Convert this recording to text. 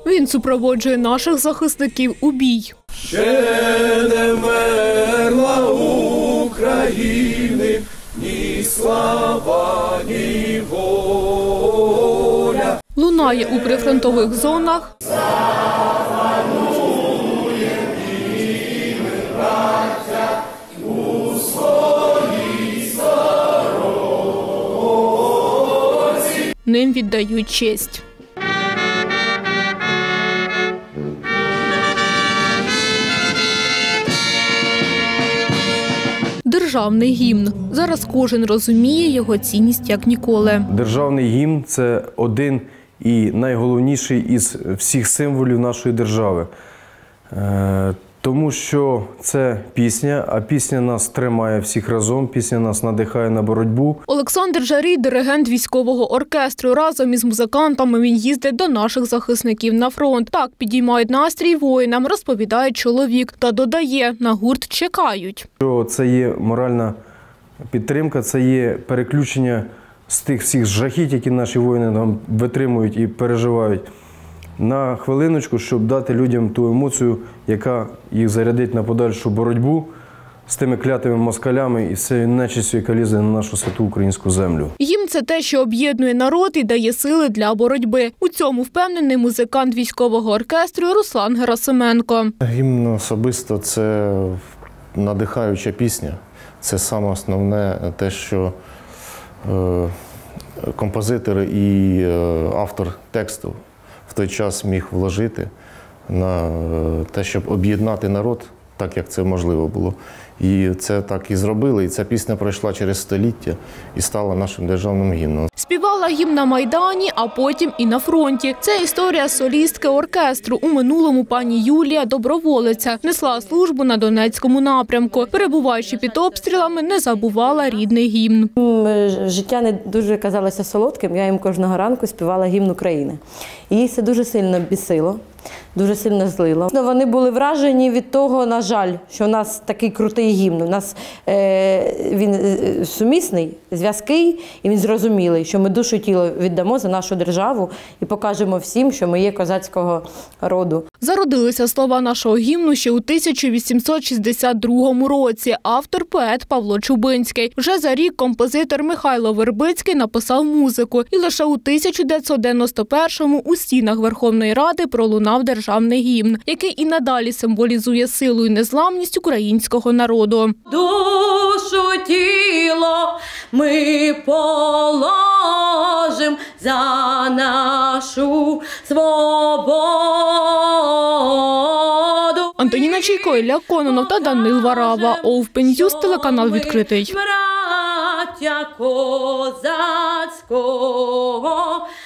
Він супроводжує наших захисників у бій. Ще не вмерла України, ні слава, ні воля. Лунає у прифронтових зонах. Ним віддають честь. Державний гімн. Зараз кожен розуміє його цінність як ніколи. Державний гімн – це один і найголовніший із всіх символів нашої держави. Тому що це пісня, а пісня нас тримає всіх разом, пісня нас надихає на боротьбу. Олександр Жарій – диригент військового оркестру. Разом із музикантами він їздить до наших захисників на фронт. Так підіймають настрій воїнам, розповідає чоловік. Та додає, на гурт чекають. Це є моральна підтримка, це є переключення з тих всіх жахіть, які наші воїни там витримують і переживають. На хвилиночку, щоб дати людям ту емоцію, яка їх зарядить на подальшу боротьбу з тими клятими москалями і з цією нечистю, яка лізе на нашу святу українську землю. Їм це те, що об'єднує народ і дає сили для боротьби. У цьому впевнений музикант військового оркестру Руслан Герасименко. Гімн особисто – це надихаюча пісня. Це саме основне те, що композитор і автор тексту в той час міг вложити на те, щоб об'єднати народ, так як це можливо було. І це так і зробили, і ця пісня пройшла через століття і стала нашим державним гімном. Співала гімн на Майдані, а потім і на фронті. Це історія солістки оркестру. У минулому пані Юлія, доброволиця, несла службу на Донецькому напрямку. Перебуваючи під обстрілами, не забувала рідний гімн. Життя не дуже казалося солодким, я їм кожного ранку співала гімн України. І їх це дуже сильно бісило. Дуже сильно злило. Вони були вражені від того, на жаль, що у нас такий крутий гімн. У нас він сумісний, зв'язкий, і він зрозумілий, що ми душу і тіло віддамо за нашу державу і покажемо всім, що ми є козацького роду. Зародилися слова нашого гімну ще у 1862 році. Автор – поет Павло Чубинський. Вже за рік композитор Михайло Вербицький написав музику. І лише у 1991-му у стінах Верховної Ради пролунав державний гімн, який і надалі символізує силу і незламність українського народу. Душу, тіло ми положим за нашу свободу. Антоніна Чайко, Ілля Кононов та Данил Варава. Open News, телеканал «Відкритий». Браття козацького